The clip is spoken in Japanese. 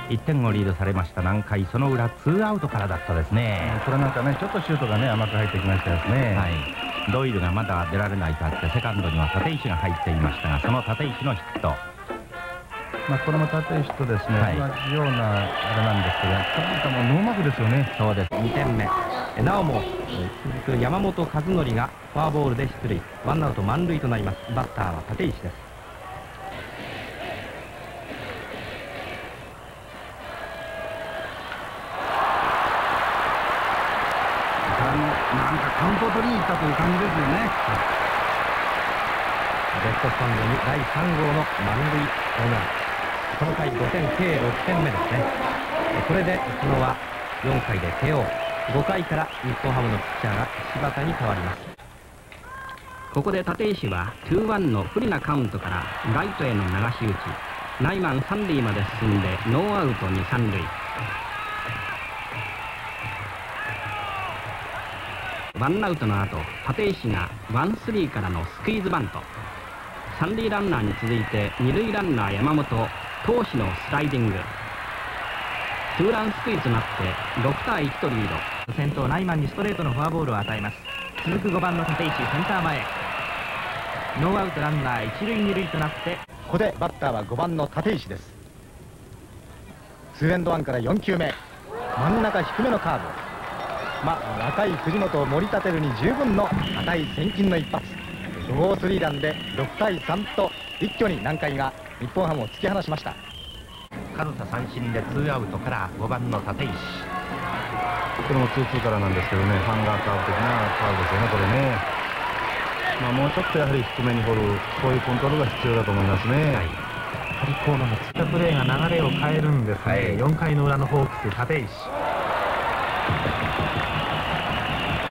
1点をリードされました南海、その裏ツーアウトからだったですね。 これなんかね、ちょっとシュートがね甘く入ってきましたですね。 はい、ドイルがまだ出られないとあってセカンドには立石が入っていましたが、その立石のヒット。 これも立石とですね、同じようなあれなんですけど、これなんかもうノーマークですよね。 そうです。2点目、なおも続く山本和則がフォアボールで出塁、ワンアウト満塁となります。バッターは立石です。 なんかカウント取りに行ったという感じですよね。 レフトスタンドに第3号の満塁ホームラン。この回5点、計6点目ですね。これでそのは4回で KO。5回から日本ハムのピッチャーが柴田に変わります。ここで立石は 2-1 の不利なカウントからライトへの流し打ち、ナイマン3塁まで進んでノーアウト2、3塁。ワンアウトの後、立石が 1-3 からのスクイズバント。三塁ランナーに続いて二塁ランナー山本投手のスライディング。ツーランスクイズとなって6対1とリード。先頭ナイマンにストレートのフォアボールを与えます。続く5番の立石、センター前。ノーアウトランナー一塁二塁となって、 ここでバッターは5番の立石です。ツーエンドワンから4球目、真ん中低めのカーブ。若い藤本を盛り立てるに十分の硬い千金の一発。5号スリーランで6対3と一挙に南海が日本ハムを突き放しました。 数多三振でツーアウトから5番の立石。 これも2-2からなんですけどね、ハンガーカーブ的なカーブですよね、これね。もうちょっとやはり低めに放る、そういうコントロールが必要だと思いますね。 やはりこうのつったプレーが流れを変えるんですね。4回の裏のホークス、立石。